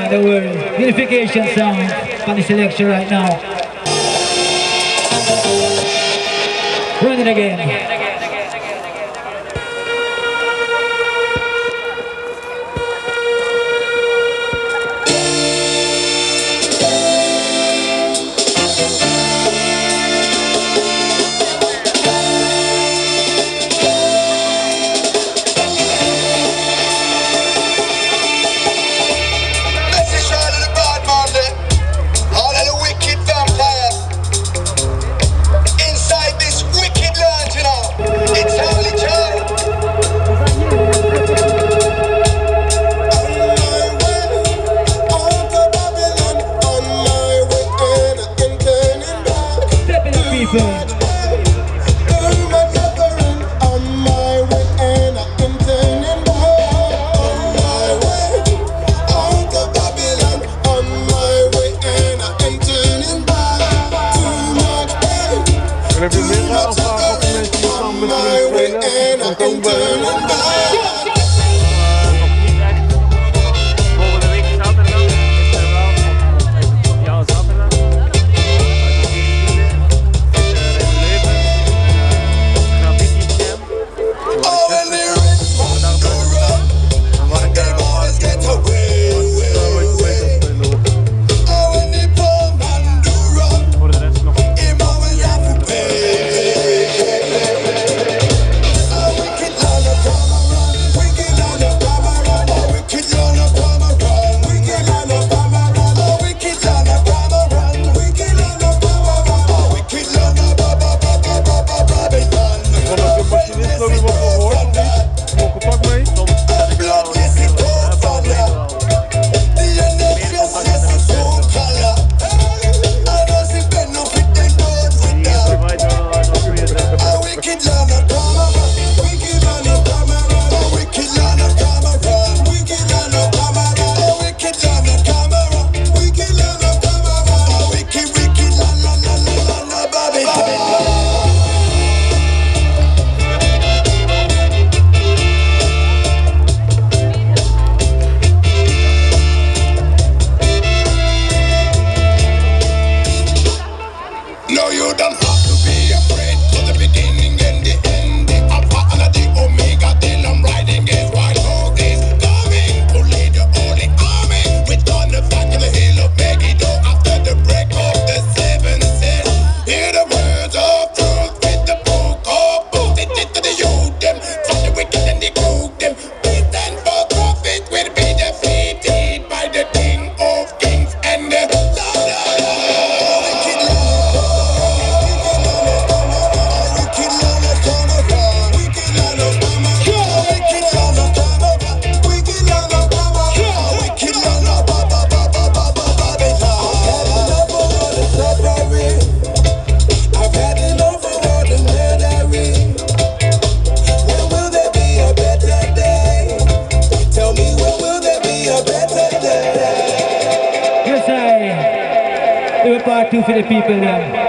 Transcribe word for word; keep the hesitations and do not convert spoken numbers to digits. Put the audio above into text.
around the world. Unification sound on the selection right now. Run it again. En heb je meer aanvragen of mensen die samen met jullie spelen? Dan komen we... Nog niet echt. Volgende week zaterdag is er wel, ja zaterdag, uit de veertiende is er in Leuven een graffiti jam. Waar ik gisteren dag buiten sta en waar ik daar voor de rest nog do a part two for the people then.